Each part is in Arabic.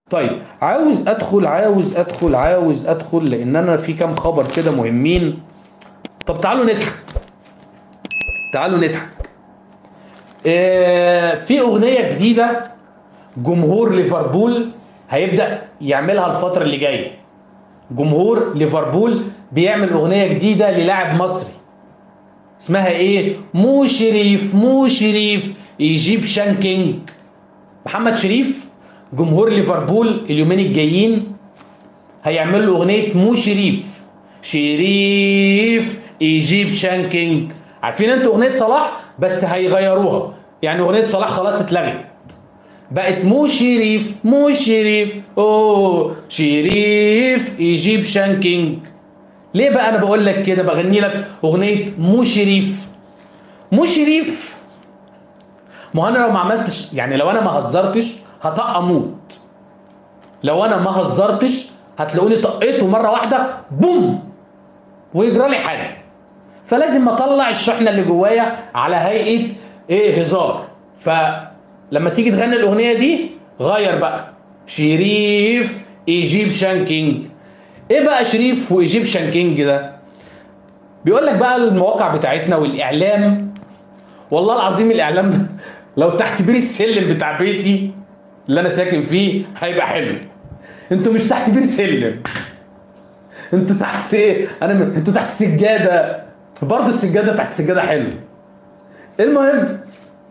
طيب عاوز ادخل لان انا في كام خبر كده مهمين. طب تعالوا نضحك. في اغنيه جديده جمهور ليفربول هيبدا يعملها الفتره اللي جايه. جمهور ليفربول بيعمل اغنيه جديده للاعب مصري اسمها ايه؟ مو شريف يجيب شانكينج. محمد شريف جمهور ليفربول اليومين الجايين هيعمل له اغنيه مو شريف يجيب شانكينج. عارفين انتوا اغنيه صلاح؟ بس هيغيروها، يعني اغنيه صلاح خلاص اتلغت، بقت مو شريف اوه شريف يجيب شانكينج. ليه بقى انا بقول لك كده؟ بغني لك اغنيه مو شريف. ما هو انا لو ما عملتش، يعني لو انا ما هزرتش هطق اموت. لو انا ما هزرتش هتلاقوني طقيته مره واحده بوم ويجرى لي حاجه. فلازم اطلع الشحنه اللي جوايا على هيئه ايه؟ هزار. فلما تيجي تغني الاغنيه دي غير بقى شريف يجيب شانكينج. ايه بقى شريف ويجيب شانكينج ده؟ بيقول لك بقى المواقع بتاعتنا والاعلام، والله العظيم الاعلام لو تحت بير السلم بتاع بيتي اللي انا ساكن فيه هيبقى حلو. انتوا مش تحت بير سلم، انتوا تحت ايه؟ انتوا تحت سجاده. برضه السجاده تحت سجاده حلو. المهم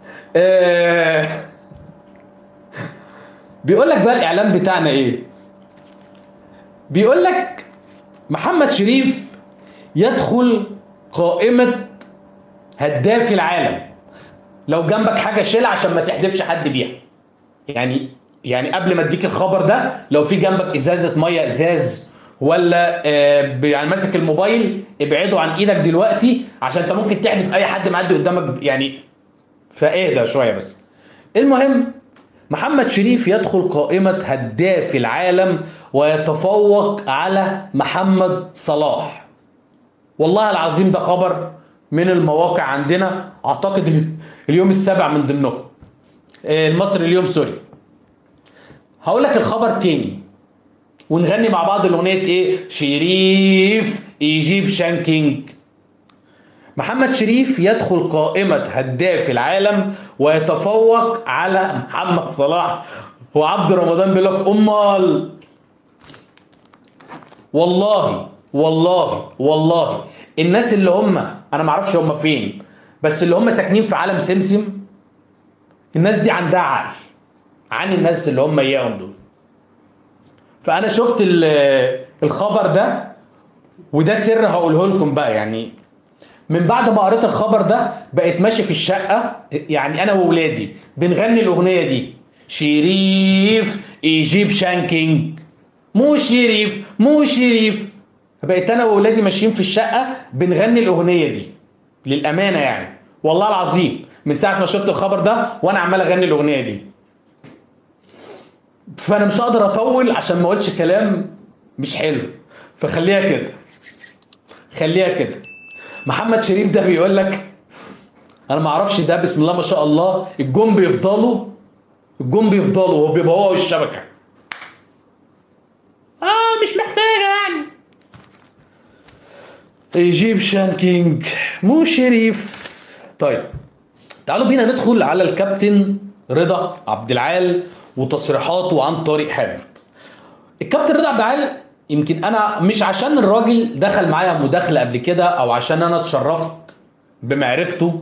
بيقول لك بقى الاعلام بتاعنا ايه؟ بيقول لك محمد شريف يدخل قائمه هداف العالم. لو جنبك حاجه شيلها عشان ما تحدفش حد بيها. يعني قبل ما اديك الخبر ده، لو في جنبك ازازه ميه ازاز ولا يعني ماسك الموبايل ابعده عن ايدك دلوقتي، عشان انت ممكن تحدف اي حد معدي قدامك يعني. فاهدى شويه بس. المهم محمد شريف يدخل قائمه هداف العالم ويتفوق على محمد صلاح. والله العظيم ده خبر من المواقع عندنا، اعتقد اليوم السابع من ضمنهم، المصري اليوم، سوري. هقول لك الخبر تاني ونغني مع بعض الاغنيه ايه؟ شريف يجيب شانكينج. محمد شريف يدخل قائمه هداف العالم ويتفوق على محمد صلاح. وعبد رمضان بيقول لك امال. والله الناس اللي هم، انا ما اعرفش هم فين، بس اللي هم ساكنين في عالم سمسم، الناس دي عندها عقل عن الناس اللي هم اياهم دول. فانا شفت الخبر ده، وده سر هقوله لكم بقى. يعني من بعد ما قريت الخبر ده بقيت ماشي في الشقه، يعني انا وولادي بنغني الاغنيه دي، شريف يجيب شانكينج، مو شريف. بقيت انا وولادي ماشيين في الشقه بنغني الاغنيه دي للامانه، يعني والله العظيم من ساعه ما شفت الخبر ده وانا عمال اغني الاغنيه دي. فانا مش هقدر اطول عشان ما اقولش كلام مش حلو، فخليها كده. محمد شريف ده بيقول لك، انا ما اعرفش ده، بسم الله ما شاء الله، الجون بيفضلوا وهو بيبقى هو والشبكه. مش محتاجه يعني. يجيب شانكينج مو شريف. طيب تعالوا بينا ندخل على الكابتن رضا عبد العال وتصريحاته عن طارق حامد. الكابتن رضا عبد العال، يمكن انا مش عشان الراجل دخل معايا مداخله قبل كده او عشان انا اتشرفت بمعرفته،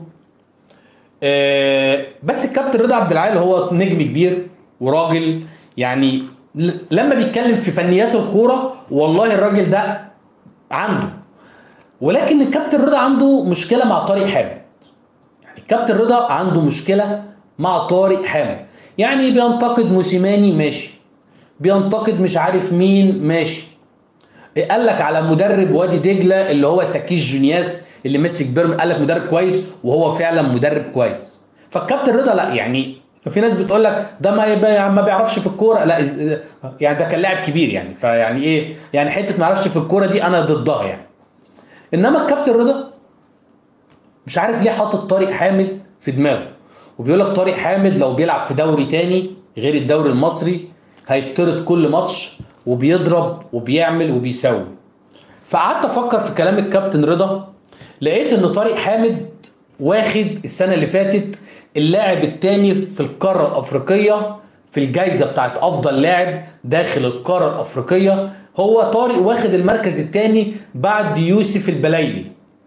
بس الكابتن رضا عبد العال هو نجم كبير وراجل، يعني لما بيتكلم في فنيات الكوره والله الراجل ده عنده. ولكن الكابتن رضا عنده مشكله مع طارق حامد. يعني الكابتن رضا عنده مشكله مع طارق حامد، يعني بينتقد موسيماني ماشي، بينتقد مش عارف مين ماشي، قال لك على مدرب وادي دجله اللي هو تاكيش جونياس اللي مسك بيرم، قال لك مدرب كويس وهو فعلا مدرب كويس. فالكابتن رضا لا، يعني في ناس بتقول لك ده ما بيعرفش في الكوره، لا يعني ده كان لاعب كبير يعني، فيعني ايه يعني حته ما يعرفش في الكوره دي انا ضدها يعني. انما الكابتن رضا مش عارف ليه حاطط طارق حامد في دماغه، وبيقول لك طارق حامد لو بيلعب في دوري تاني غير الدوري المصري هيطرد كل ماتش وبيضرب وبيعمل وبيسوي. فقعدت افكر في كلام الكابتن رضا، لقيت ان طارق حامد واخد السنه اللي فاتت اللاعب الثاني في القاره الافريقيه في الجائزه بتاعت افضل لاعب داخل القاره الافريقيه. هو طارق واخد المركز الثاني بعد يوسف البلايلي.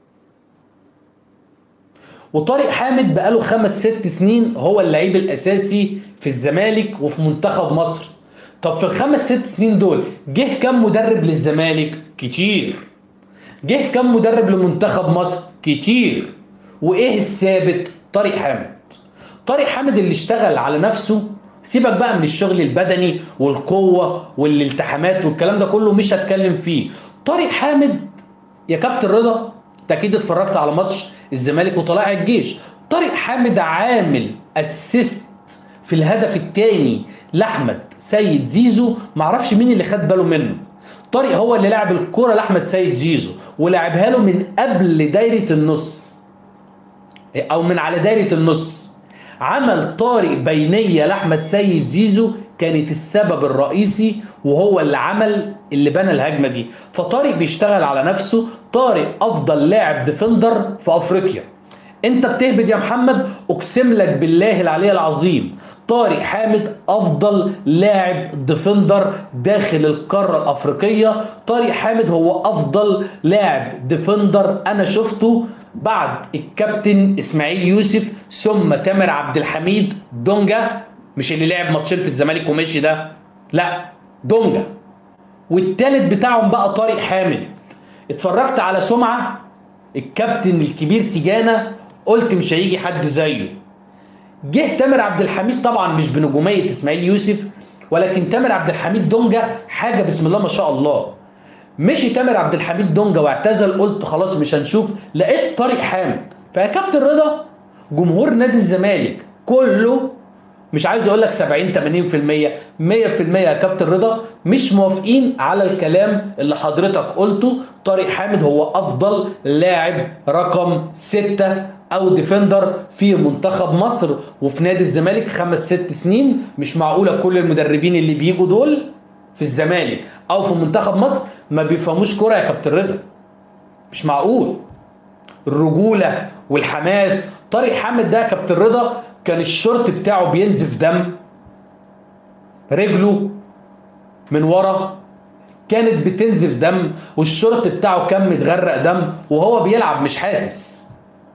وطارق حامد بقاله 5-6 سنين هو اللعيب الاساسي في الزمالك وفي منتخب مصر. طب في ال5-6 سنين دول جه كم مدرب للزمالك؟ كتير. جه كم مدرب لمنتخب مصر؟ كتير. وايه الثابت؟ طارق حامد. طارق حامد اللي اشتغل على نفسه. سيبك بقى من الشغل البدني والقوة والالتحامات والكلام ده كله، مش هتكلم فيه. طارق حامد يا كابتن رضا، انت اكيد اتفرجت على ماتش الزمالك وطلائع الجيش. طارق حامد عامل اسيست في الهدف الثاني لاحمد سيد زيزو، معرفش مين اللي خد باله منه. طارق هو اللي لعب الكرة لاحمد سيد زيزو ولعبها له من قبل دايرة النص او من على دايرة النص. عمل طارق بينية لاحمد سيد زيزو كانت السبب الرئيسي، وهو اللي عمل اللي بنى الهجمة دي. فطارق بيشتغل على نفسه. طارق افضل لاعب ديفندر في افريقيا. انت بتهبد يا محمد؟ اقسم لك بالله العلي العظيم طارق حامد افضل لاعب ديفندر داخل القاره الافريقيه. طارق حامد هو افضل لاعب ديفندر انا شفته بعد الكابتن اسماعيل يوسف ثم تامر عبد الحميد دونجا، مش اللي لعب ماتشين في الزمالك ومشي ده، لا دونجا. والتالت بتاعهم بقى طارق حامد. اتفرجت على سمعه الكابتن الكبير تيجانا، قلت مش هيجي حد زيه. جه تامر عبد الحميد، طبعا مش بنجوميه اسماعيل يوسف، ولكن تامر عبد الحميد دونجا حاجه بسم الله ما شاء الله. مشي تامر عبد الحميد دونجا واعتزل، قلت خلاص مش هنشوف، لقيت طارق حامد. فيا كابتن رضا، جمهور نادي الزمالك كله، مش عايز اقول لك 70 80% 100% يا كابتن رضا مش موافقين على الكلام اللي حضرتك قلته. طارق حامد هو افضل لاعب رقم 6 او ديفندر في منتخب مصر وفي نادي الزمالك 5-6 سنين. مش معقوله كل المدربين اللي بيجوا دول في الزمالك او في منتخب مصر ما بيفهموش كرة يا كابتن رضا. مش معقول. الرجوله والحماس. طارق حامد ده يا كابتن رضا كان الشورت بتاعه بينزف دم، رجله من ورا كانت بتنزف دم، والشورت بتاعه كان متغرق دم وهو بيلعب مش حاسس.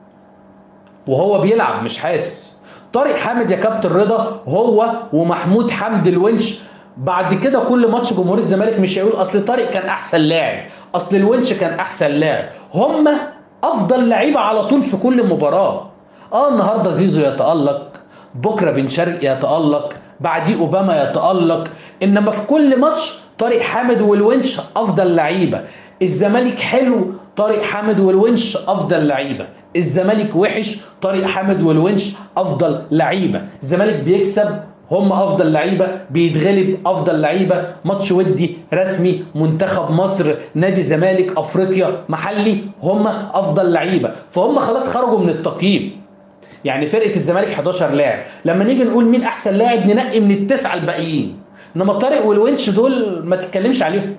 طارق حامد يا كابتن رضا هو ومحمود حمد الونش. بعد كده كل ماتش جمهور الزمالك مش هيقول اصل طارق كان احسن لاعب، اصل الونش كان احسن لاعب. هم افضل لعيبه على طول في كل مباراه. النهارده زيزو يتألق، بكره بن شرقي يتألق، بعديه اوباما يتألق، انما في كل ماتش طارق حامد والونش افضل لعيبه. الزمالك حلو، طارق حامد والونش افضل لعيبه. الزمالك وحش، طارق حامد والونش افضل لعيبه. الزمالك بيكسب، هم افضل لعيبه. بيتغلب، افضل لعيبه. ماتش ودي رسمي، منتخب مصر، نادي زمالك، افريقيا، محلي، هم افضل لعيبه. فهم خلاص خرجوا من التقييم. يعني فرقه الزمالك 11 لاعب، لما نيجي نقول مين احسن لاعب ننقي من التسعه الباقيين. انما طارق والونش دول ما تتكلمش عليهم.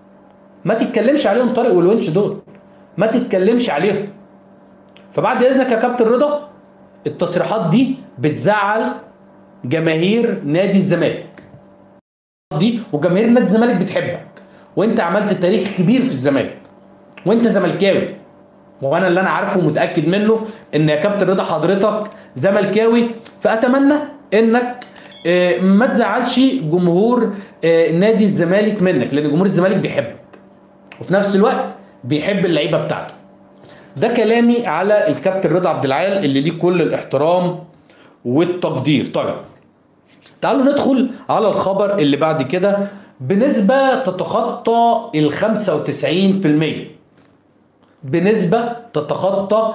طارق والونش دول ما تتكلمش عليهم. فبعد اذنك يا كابتن رضا، التصريحات دي بتزعل جماهير نادي الزمالك دي، وجماهير نادي الزمالك بتحبك، وانت عملت تاريخ كبير في الزمالك، وانت زملكاوي، وانا اللي انا عارفه ومتاكد منه ان يا كابتن رضا حضرتك زملكاوي. فاتمنى انك ما تزعلش جمهور نادي الزمالك منك، لان جمهور الزمالك بيحبك وفي نفس الوقت بيحب اللعيبه بتاعته. ده كلامي على الكابتن رضا عبد العال اللي ليه كل الاحترام والتقدير. طيب تعالوا ندخل على الخبر اللي بعد كده. بنسبة تتخطى 95%، بنسبة تتخطى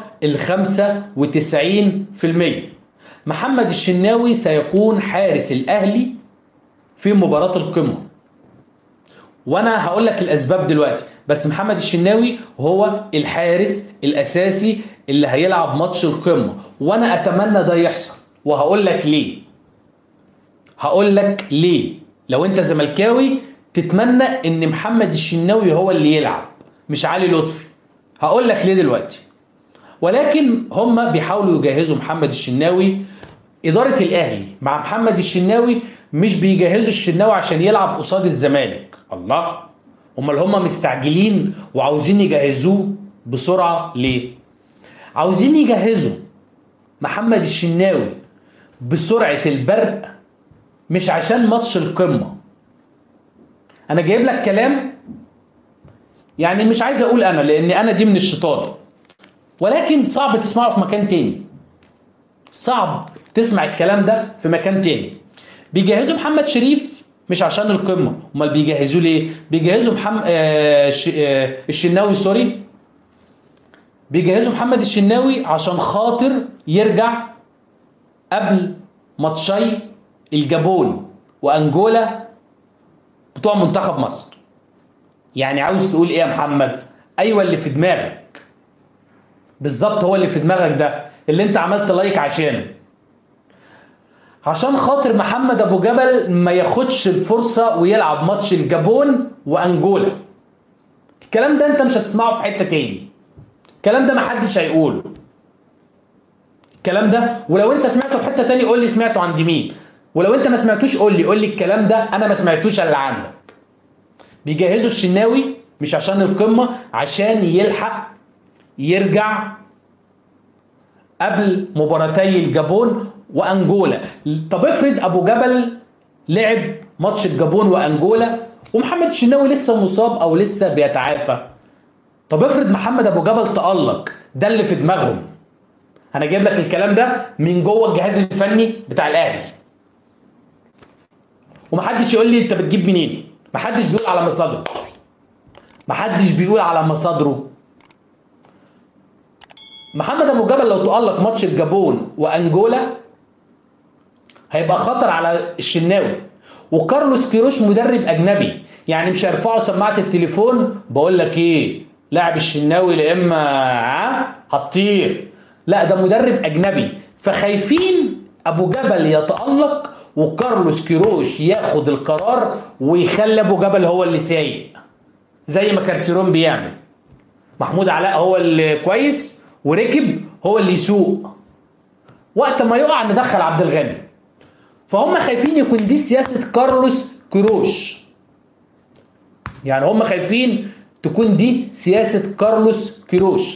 95%، محمد الشناوي سيكون حارس الأهلي في مباراة القمة. وانا هقول لك الاسباب دلوقتي، بس محمد الشناوي هو الحارس الاساسي اللي هيلعب ماتش القمة، وانا اتمنى ده يحصل، وهقول لك ليه. لو انت زملكاوي تتمنى ان محمد الشناوي هو اللي يلعب مش علي لطفي. هقول لك ليه دلوقتي. ولكن هم بيحاولوا يجهزوا محمد الشناوي. إدارة الأهلي مع محمد الشناوي مش بيجهزوا الشناوي عشان يلعب قصاد الزمالك. الله، امال هم مستعجلين وعاوزين يجهزوه بسرعة ليه؟ عاوزين يجهزوا محمد الشناوي بسرعة البرق مش عشان ماتش القمة. أنا جايب لك كلام يعني مش عايز أقول أنا لأن أنا دي من الشيطان، ولكن صعب تسمعه في مكان تاني. صعب تسمع الكلام ده في مكان تاني. بيجهزوا محمد شريف مش عشان القمة، امال بيجهزوه ليه؟ بيجهزوا الشناوي سوري. بيجهزوا محمد الشناوي عشان خاطر يرجع قبل ماتشي الجابون وانجولا بتوع منتخب مصر. يعني عاوز تقول ايه يا محمد؟ ايوه اللي في دماغك بالظبط، هو اللي في دماغك ده اللي انت عملت لايك عشانه. عشان خاطر محمد ابو جبل ما ياخدش الفرصه ويلعب ماتش الجابون وانجولا. الكلام ده انت مش هتسمعه في حته تاني، الكلام ده محدش هيقوله الكلام ده. ولو انت سمعته في حته تاني قول لي سمعته عند مين، ولو انت ما سمعتوش قول لي الكلام ده انا ما سمعتوش الا عندك. بيجهزوا الشناوي مش عشان القمه، عشان يلحق يرجع قبل مباراتي الجابون وانجولا. طب افرض ابو جبل لعب ماتش الجابون وانجولا ومحمد الشناوي لسه مصاب او لسه بيتعافى. طب افرض محمد ابو جبل تألق، ده اللي في دماغهم. انا جايب لك الكلام ده من جوه الجهاز الفني بتاع الاهلي، ومحدش يقول لي انت بتجيب منين. محدش بيقول على مصادره، محدش بيقول على مصادره. محمد ابو جبل لو تألق ماتش الجابون وانجولا هيبقى خطر على الشناوي. وكارلوس كيروش مدرب اجنبي، يعني مش هيرفعوا سماعه التليفون بقول لك ايه لاعب الشناوي لا اما هتطير، لا ده مدرب اجنبي. فخايفين ابو جبل يتألق وكارلوس كيروش ياخد القرار ويخلي ابو جبل هو اللي سايق زي ما كارتيرون بيعمل. محمود علاء هو اللي كويس وركب هو اللي يسوق، وقت ما يقع ندخل عبد الغني. فهم خايفين يكون دي سياسة كارلوس كيروش، يعني هم خايفين تكون دي سياسة كارلوس كيروش.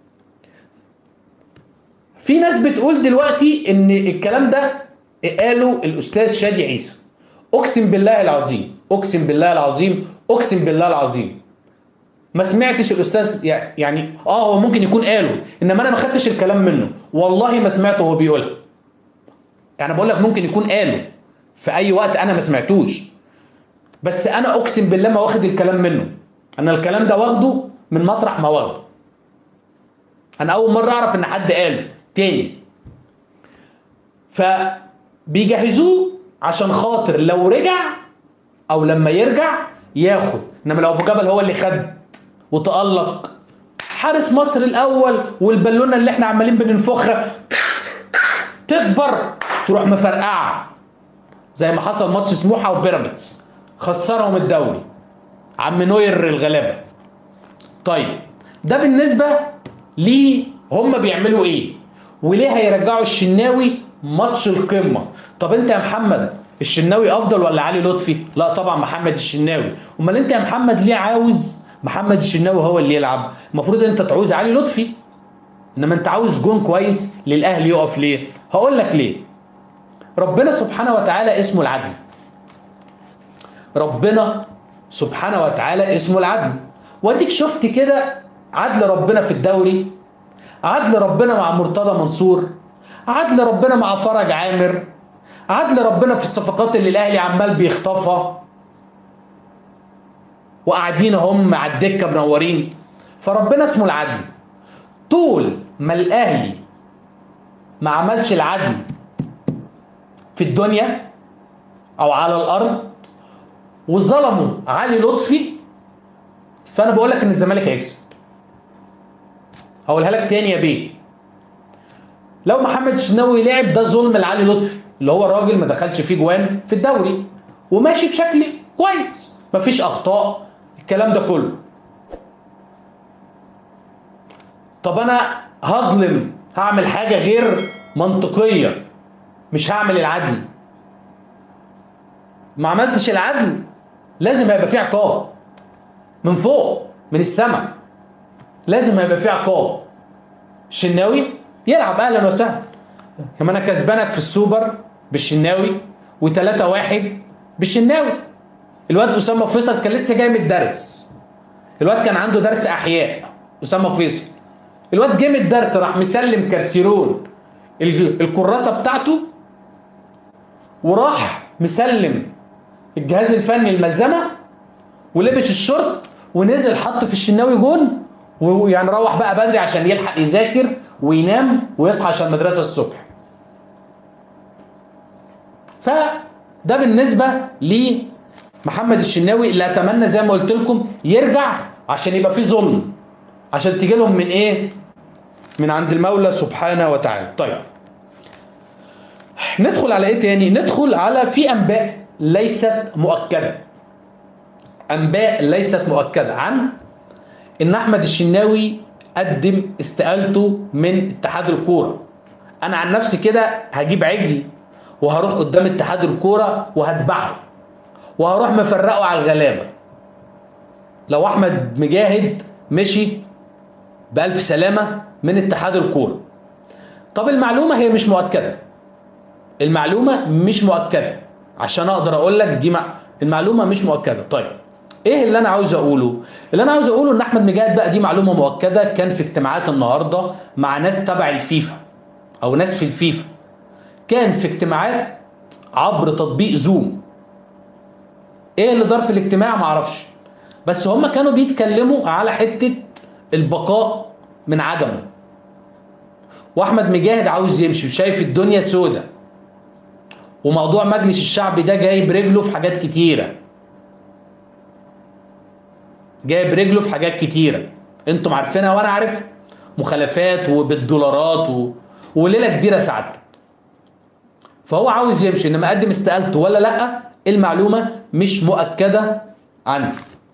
في ناس بتقول دلوقتي ان الكلام ده قاله الاستاذ شادي عيسى. اقسم بالله العظيم اقسم بالله العظيم اقسم بالله العظيم ما سمعتش الاستاذ، يعني هو ممكن يكون قاله انما انا ما خدتش الكلام منه، والله ما سمعته وهو بيقولها. يعني بقول لك ممكن يكون قاله في اي وقت انا ما سمعتوش، بس انا اقسم بالله ما واخد الكلام منه. انا الكلام ده واخده من مطرح ما واخده. انا اول مره اعرف ان حد قاله تاني. فبيجهزوه عشان خاطر لو رجع او لما يرجع ياخد. انما لو ابو جبل هو اللي خد وتألق، حارس مصر الاول والبالونه اللي احنا عمالين بننفخها تكبر تروح مفرقعه زي ما حصل ماتش سموحه وبيراميدز خسرهم الدوري عم نوير الغلابه. طيب ده بالنسبه ليه هم بيعملوا ايه وليه هيرجعوا الشناوي ماتش القمه. طب انت يا محمد الشناوي افضل ولا علي لطفي؟ لا طبعا محمد الشناوي. امال انت يا محمد ليه عاوز محمد الشناوي هو اللي يلعب؟ المفروض انت تعوز علي لطفي، انما انت عاوز جون كويس للاهلي يقف. ليه؟ هقول لك ليه. ربنا سبحانه وتعالى اسمه العدل. ربنا سبحانه وتعالى اسمه العدل، واديك شفت كده عدل ربنا في الدوري، عدل ربنا مع مرتضى منصور، عدل ربنا مع فرج عامر، عدل ربنا في الصفقات اللي الاهلي عمال بيخطفها وقاعدين هم على الدكه منورين. فربنا اسمه العدل. طول ما الاهلي ما عملش العدل في الدنيا او على الارض وظلموا علي لطفي، فانا بقول لك ان الزمالك هيكسب. هقولها لك تاني يا بيه. لو محمد الشناوي لعب ده ظلم لعلي لطفي اللي هو الراجل ما دخلش فيه جوان في الدوري وماشي بشكل كويس، مفيش اخطاء، الكلام ده كله. طب انا هظلم، هعمل حاجه غير منطقيه، مش هعمل العدل. ما عملتش العدل لازم هيبقى فيه عقاب من فوق، من السماء، لازم هيبقى فيه عقاب. الشناوي يلعب اهلا وسهلا، كمان انا كسبانك في السوبر بالشناوي و3-1 بالشناوي. الواد اسامه فيصل كان لسه جاي من الدرس، الواد كان عنده درس احياء، اسامه فيصل الواد جه من الدرس راح مسلم كارتيرون الكراسه بتاعته، وراح مسلم الجهاز الفني الملزمه، ولبس الشورت ونزل حط في الشناوي جون، ويعني روح بقى بدري عشان يلحق يذاكر وينام ويصحى عشان المدرسه الصبح. فده بالنسبه لمحمد الشناوي اللي اتمنى زي ما قلت لكم يرجع، عشان يبقى فيه ظلم، عشان تيجي لهم من ايه؟ من عند المولى سبحانه وتعالى. طيب ندخل على ايه تاني؟ ندخل على في انباء ليست مؤكده، انباء ليست مؤكده عن ان احمد الشناوي قدم استقالته من اتحاد الكوره. انا عن نفسي كده هجيب عجل وهروح قدام اتحاد الكوره وهتبعه وهروح مفرقه على الغلابه لو احمد مجاهد مشي بألف سلامه من اتحاد الكوره. طب المعلومه هي مش مؤكده، المعلومه مش مؤكده عشان اقدر اقول لك دي المعلومه مش مؤكده. طيب ايه اللي انا عاوز اقوله؟ اللي انا عاوز اقوله ان احمد مجاهد بقى دي معلومه مؤكده، كان في اجتماعات النهارده مع ناس تبع الفيفا او ناس في الفيفا، كان في اجتماعات عبر تطبيق زوم. ايه اللي دار في الاجتماع معرفش، بس هم كانوا بيتكلموا على حته البقاء من عدمه، واحمد مجاهد عاوز يمشي وشايف الدنيا سودة، وموضوع مجلس الشعب ده جايب رجله في حاجات كتيره، جايب رجله في حاجات كتيره انتم عارفينها وانا عارفها، مخالفات وبالدولارات وليله كبيره سعادتك. فهو عاوز يمشي، انما قدم استقالته ولا لا المعلومه مش مؤكده عنه.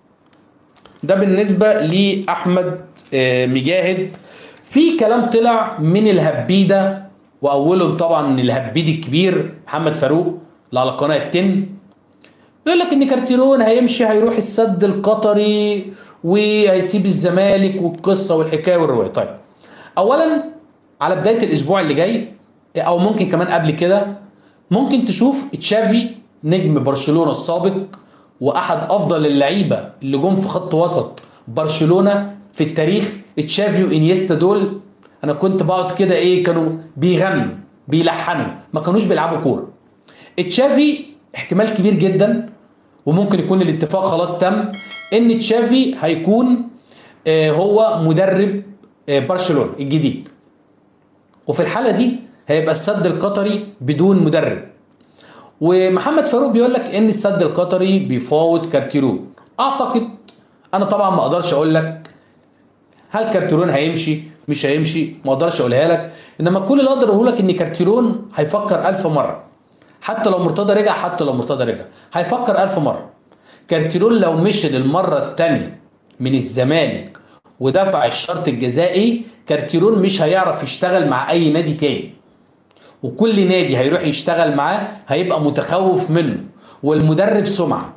ده بالنسبه لاحمد مجاهد. في كلام طلع من الهبيده، واولهم طبعا الهبيد الكبير محمد فاروق اللي على قناه التن، يقول لك ان كارتيرون هيمشي هيروح السد القطري وهيسيب الزمالك والقصه والحكايه والروايه. طيب اولا على بدايه الاسبوع اللي جاي او ممكن كمان قبل كده ممكن تشوف تشافي نجم برشلونه السابق واحد افضل اللعيبه اللي جم في خط وسط برشلونه في التاريخ، تشافي وانيستا دول انا كنت بقعد كده ايه كانوا بيغنوا بيلحنوا، ما كانوش بيلعبوا كوره. تشافي احتمال كبير جدا وممكن يكون الاتفاق خلاص تم ان تشافي هيكون هو مدرب برشلونه الجديد، وفي الحاله دي هيبقى السد القطري بدون مدرب. ومحمد فاروق بيقول لك ان السد القطري بيفاوض كارتيرون. اعتقد انا طبعا ما اقدرش اقول لك هل كارتيرون هيمشي مش هيمشي، ما اقدرش اقولها لك، انما كل اللي اقدر اقوله لك ان كارتيرون هيفكر 1000 مره، حتى لو مرتضى رجع، حتى لو مرتضى رجع هيفكر 1000 مره. كارتيرون لو مشي للمره الثانيه من الزمالك ودفع الشرط الجزائي، كارتيرون مش هيعرف يشتغل مع اي نادي تاني، وكل نادي هيروح يشتغل معاه هيبقى متخوف منه. والمدرب سمعه،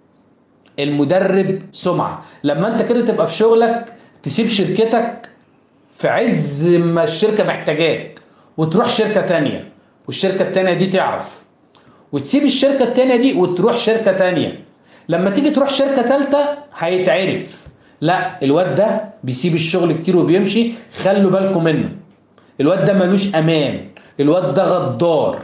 المدرب سمعه. لما انت كده تبقى في شغلك تسيب شركتك في عز ما الشركه محتاجاك وتروح شركه تانيه، والشركه التانيه دي تعرف، وتسيب الشركه التانيه دي وتروح شركه تانيه، لما تيجي تروح شركه تالته هيتعرف لا الواد ده بيسيب الشغل كتير وبيمشي، خلوا بالكم منه، الواد ده ملوش امان، الواد ده غدار.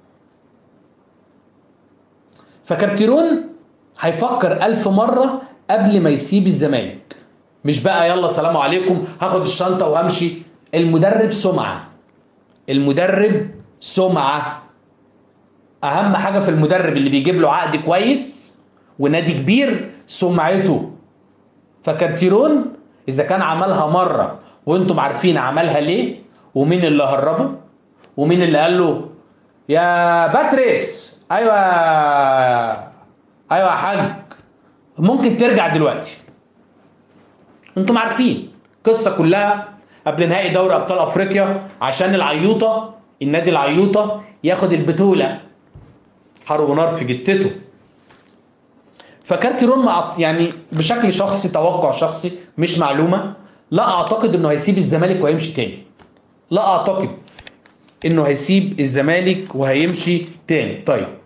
فكارتيرون هيفكر 1000 مرة قبل ما يسيب الزمالك، مش بقى يلا سلام عليكم هاخد الشنطة وهمشي. المدرب سمعة، المدرب سمعة، أهم حاجة في المدرب اللي بيجيب له عقد كويس ونادي كبير سمعته. فكارتيرون إذا كان عملها مرة وانتم عارفين عملها ليه ومين اللي هربه ومين اللي قال له يا باتريس، ايوه ايوه يا حاج، ممكن ترجع دلوقتي. انتم عارفين القصه كلها قبل نهائي دوري ابطال افريقيا عشان العيوطه، النادي العيوطه ياخد البطوله، حرب ونار في جتته. فكارتيرون يعني بشكل شخصي، توقع شخصي مش معلومه، لا اعتقد انه هيسيب الزمالك وهيمشي تاني. لا اعتقد انه هيسيب الزمالك وهيمشي تاني. طيب